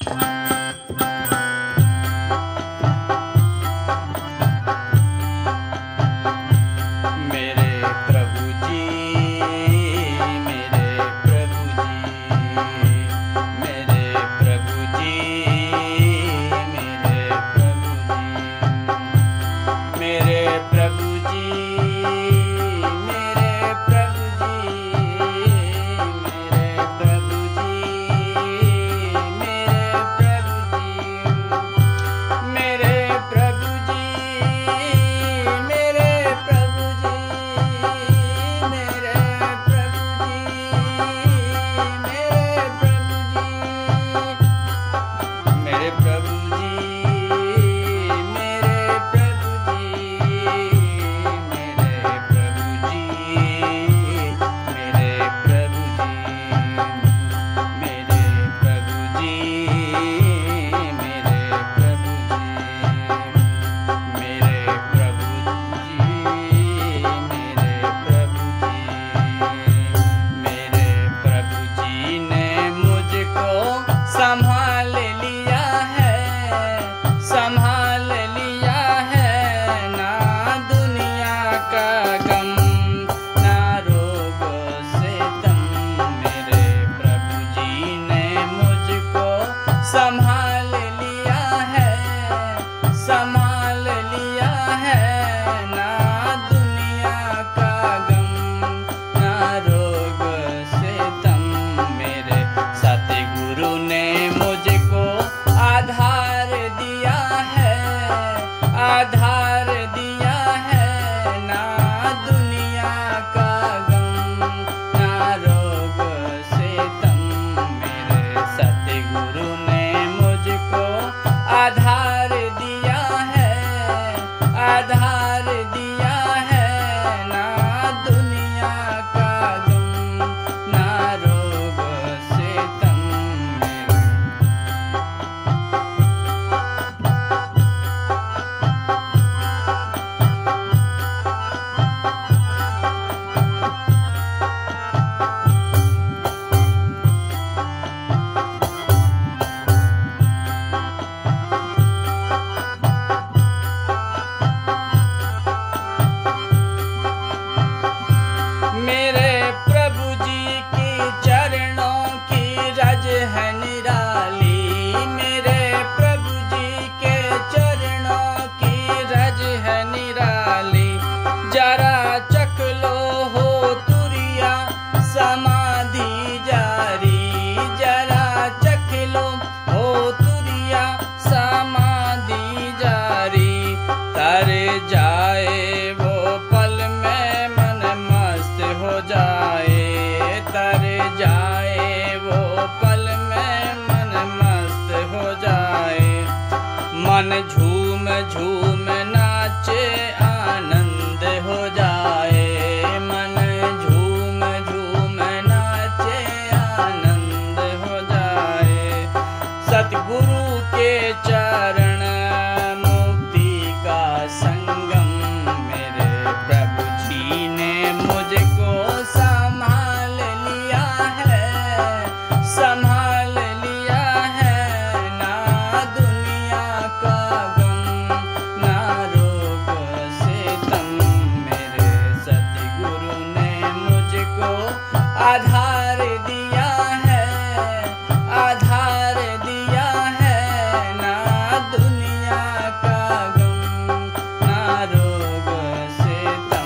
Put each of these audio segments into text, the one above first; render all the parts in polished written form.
आधार दिया है ना दुनिया का गम, ना रोग से तम। मेरे सतगुरु ने मुझको आधार दिया है, आधार दिया है ना दुनिया का गम, ना रोग से तम। मेरे प्रभु जी की चरणों की रज है निराली, मेरे प्रभु जी के चरणों की रज है निराली। जरा चख लो हो तुरिया समाधि जारी, जरा चख लो हो तुरिया समाधि जारी। तर जाए वो पल में मन मस्त हो जाए, तर जाए वो पल में मन मस्त हो जाए। मन झूम झूम नाचे आनंद हो जाए, मन झूम झूम नाचे आनंद हो जाए। सतगुरु के चरण मुक्ति का संगम, मेरे प्रभु जी ने मुझको संभाल लिया है, संभाल लिया है ना दुनिया का गम, ना रोग से तम। मेरे सतगुरु ने मुझको आधार दिया है, आधार दिया है ना दुनिया का गम, ना रोग से तम।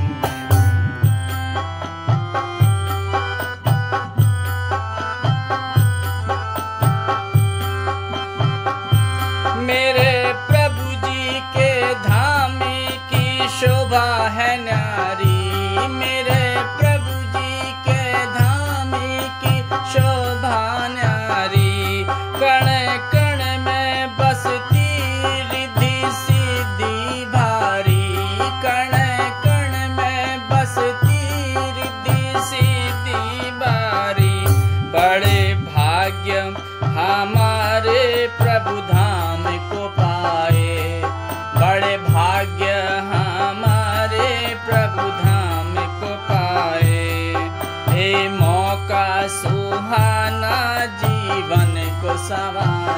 मेरे प्रभु जी के धाम की शोभा है न्यारी, मेरे प्रभु जी के धाम की शोभा न्यारी। कण कण में बसती रिद्धि सिद्धि भारी, कण कण में बसती रिद्धि सिद्धि भारी। बड़े भाग्य हमारे प्रभु धाम को पाए, बड़े भाग्य हमारे प्रभु धाम को पाए। हे मौका सुहाना जीवन को संवारे,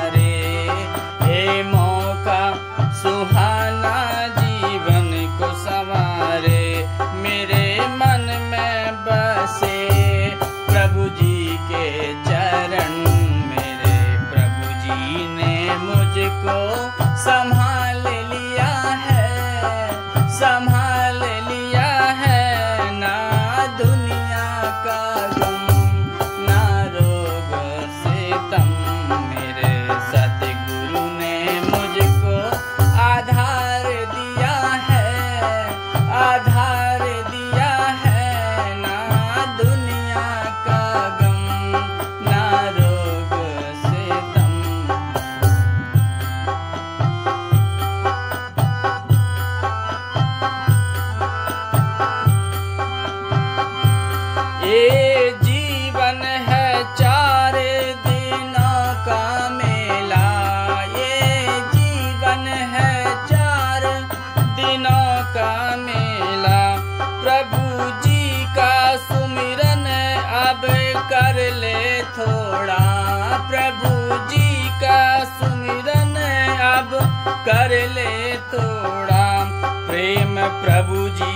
ले थोड़ा, प्रेम प्रभु जी